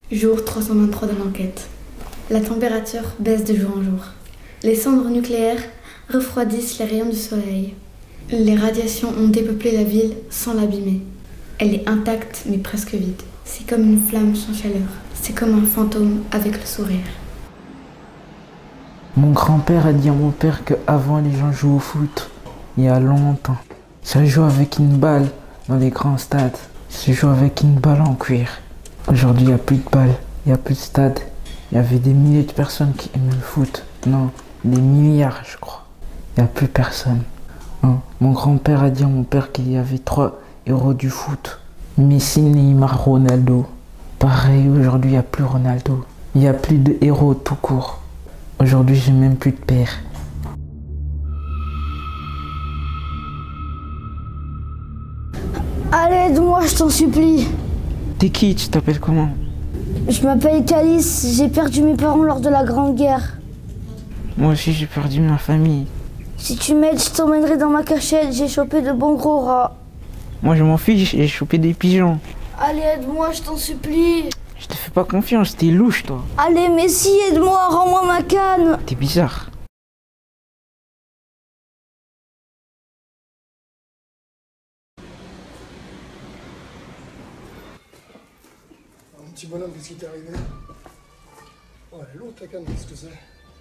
Jour 323 de l'enquête. La température baisse de jour en jour. Les cendres nucléaires refroidissent les rayons du soleil. Les radiations ont dépeuplé la ville sans l'abîmer. Elle est intacte mais presque vide. C'est comme une flamme sans chaleur. C'est comme un fantôme avec le sourire. Mon grand-père a dit à mon père qu'avant les gens jouaient au foot, il y a longtemps. Ça joue avec une balle dans les grands stades. Ça joue avec une balle en cuir. Aujourd'hui, il n'y a plus de balles, il n'y a plus de stade. Il y avait des milliers de personnes qui aimaient le foot. Non, des milliards, je crois. Il n'y a plus personne. Non. Mon grand-père a dit à mon père qu'il y avait 3 héros du foot. Messi, Neymar, Ronaldo. Pareil, aujourd'hui, il n'y a plus Ronaldo. Il n'y a plus de héros tout court. Aujourd'hui, j'ai même plus de père. Allez, aide-moi, je t'en supplie. T'es qui? Tu t'appelles comment? Je m'appelle Calice, j'ai perdu mes parents lors de la Grande Guerre. Moi aussi, j'ai perdu ma famille. Si tu m'aides, je t'emmènerai dans ma cachette, j'ai chopé de bons gros rats. Moi, je m'en fiche, j'ai chopé des pigeons. Allez, aide-moi, je t'en supplie. Je te fais pas confiance, t'es louche, toi. Allez, mais si, aide-moi, rends-moi ma canne. T'es bizarre. Un petit bonhomme, qu'est-ce qui t'est arrivé? Oh, elle est lourde ta canne, qu'est-ce que c'est?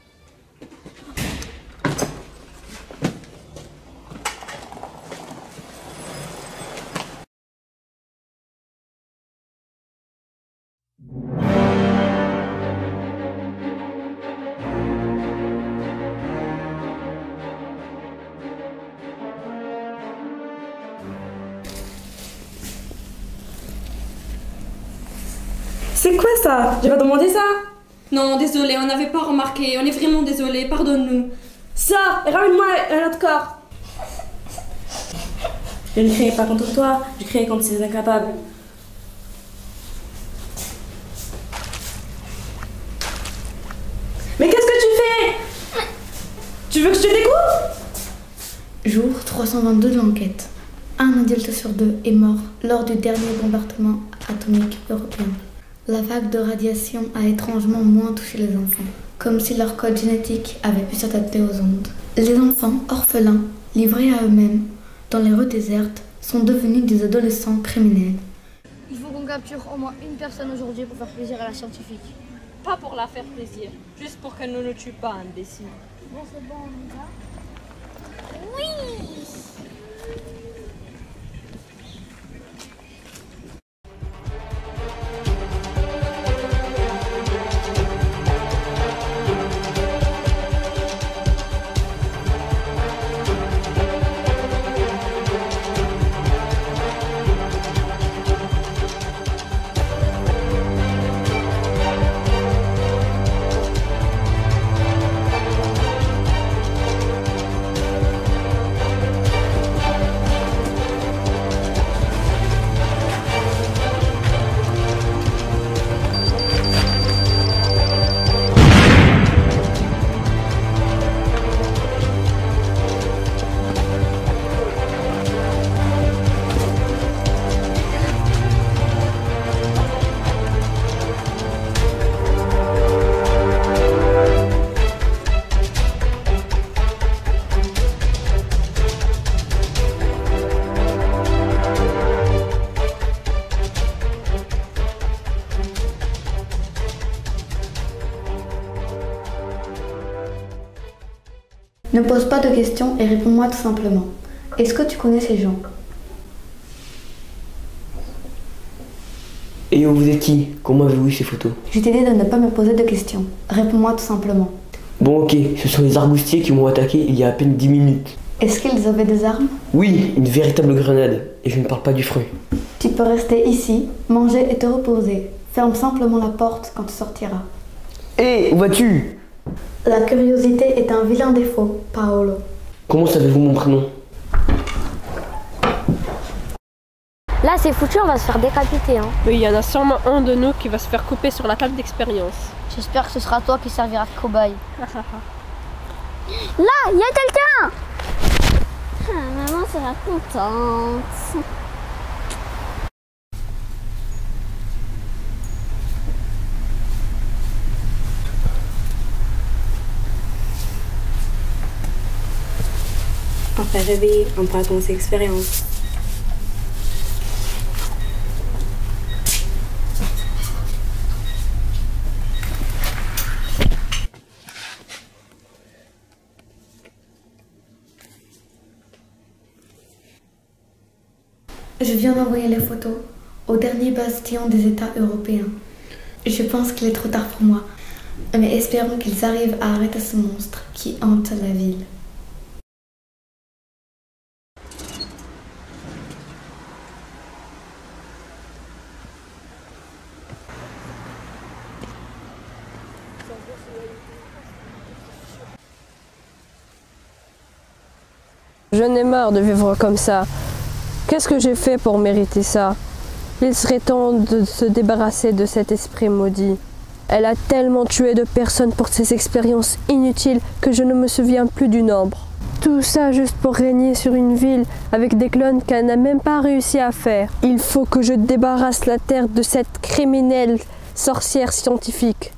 C'est quoi ça? J'ai pas demandé ça? Non, désolé, on n'avait pas remarqué. On est vraiment désolé, pardonne-nous. Ça, ramène-moi un autre corps. Je ne criais pas contre toi, je criais contre ces incapables. Mais qu'est-ce que tu fais? Tu veux que je te découpe? Jour 322 de l'enquête. Un adulte sur 2 est mort lors du dernier bombardement atomique européen. La vague de radiation a étrangement moins touché les enfants, comme si leur code génétique avait pu s'adapter aux ondes. Les enfants orphelins, livrés à eux-mêmes, dans les rues désertes, sont devenus des adolescents criminels. Il faut qu'on capture au moins une personne aujourd'hui pour faire plaisir à la scientifique. Pas pour la faire plaisir, juste pour qu'elle ne nous tue pas, imbécile. Bon, c'est bon, on y va. Ne pose pas de questions et réponds-moi tout simplement. Est-ce que tu connais ces gens? Et vous êtes qui? Comment avez-vous eu ces photos? Je t'ai dit de ne pas me poser de questions. Réponds-moi tout simplement. Bon ok, ce sont les arboustiers qui m'ont attaqué il y a à peine 10 minutes. Est-ce qu'ils avaient des armes? Oui, une véritable grenade. Et je ne parle pas du fruit. Tu peux rester ici, manger et te reposer. Ferme simplement la porte quand tu sortiras. Hé, où vas-tu? La curiosité est un vilain défaut, Paolo. Comment savez-vous mon prénom? Là, c'est foutu, on va se faire décapiter. Hein. Oui, il y en a sûrement un de nous qui va se faire couper sur la table d'expérience. J'espère que ce sera toi qui servira de cobaye. Là, il y a quelqu'un! Maman sera contente. fait rêver, on partage ses expériences. Je viens d'envoyer les photos au dernier bastion des États européens. Je pense qu'il est trop tard pour moi, mais espérons qu'ils arrivent à arrêter ce monstre qui hante la ville. J'en ai marre de vivre comme ça. Qu'est-ce que j'ai fait pour mériter ça? Il serait temps de se débarrasser de cet esprit maudit. Elle a tellement tué de personnes pour ses expériences inutiles que je ne me souviens plus du nombre. Tout ça juste pour régner sur une ville avec des clones qu'elle n'a même pas réussi à faire. Il faut que je débarrasse la Terre de cette criminelle sorcière scientifique.